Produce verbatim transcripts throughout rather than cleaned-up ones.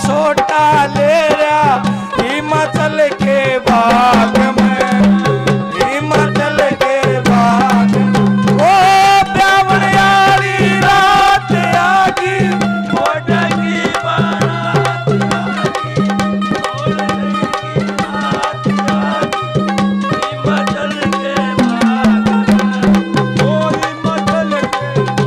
छोटा ले रहा हिमाचल के बाग में, हिमाचल के बाग में। ओ ब्राह्मण यारी रात आगी मोटा की बारात आगी, हिमाचल के बाग में, ओ हिमाचल के।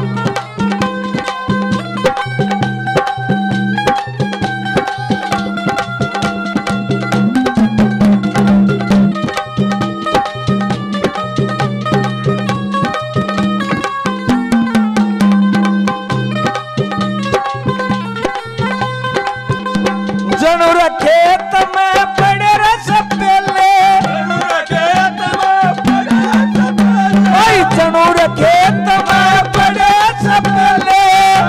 जनूर खेत में पड़े रस पेले, जनूर खेत में पड़े रस पेले,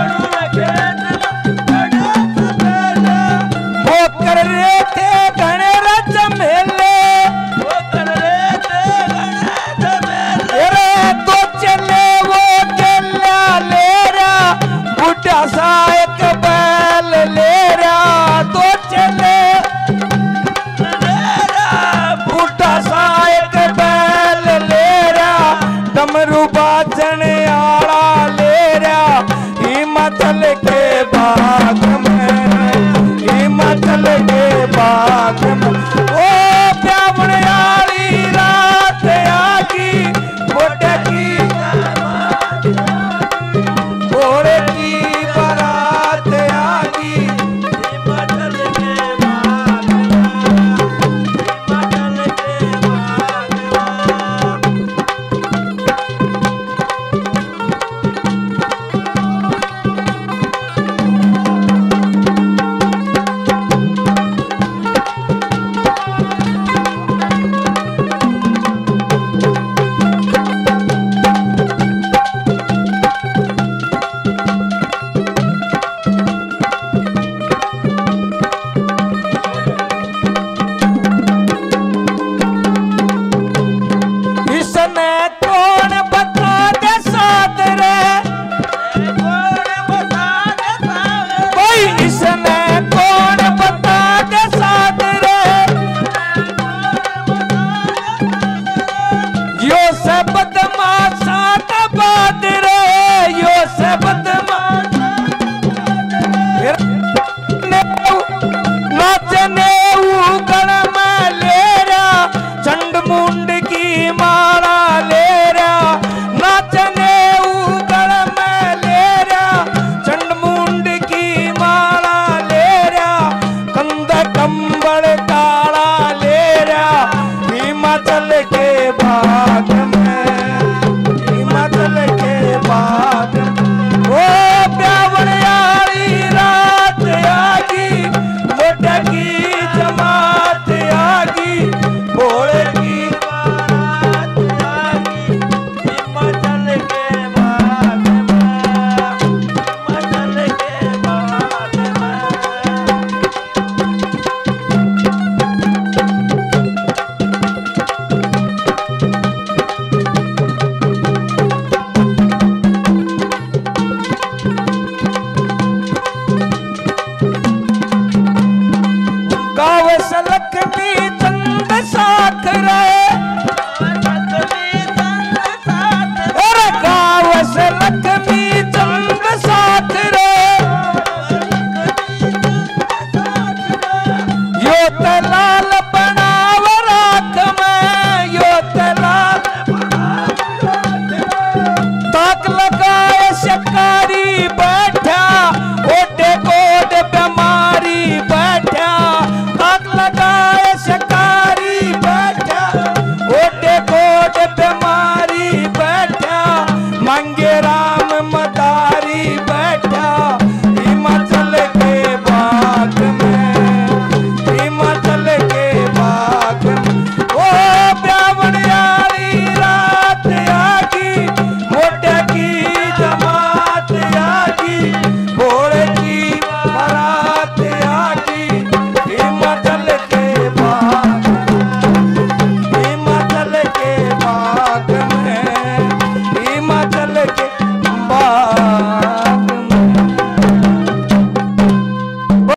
वो कर रहे थे घने रस मेले, अरे तो चले वो केला ले रहा बुढ़ा सा एक बैल ले रहा, तो चले बूढ़ा सा एक बैल ले रहा, डमरू बाजन आला ले रहा हिमाचल के बाग में, हिमाचल के बाग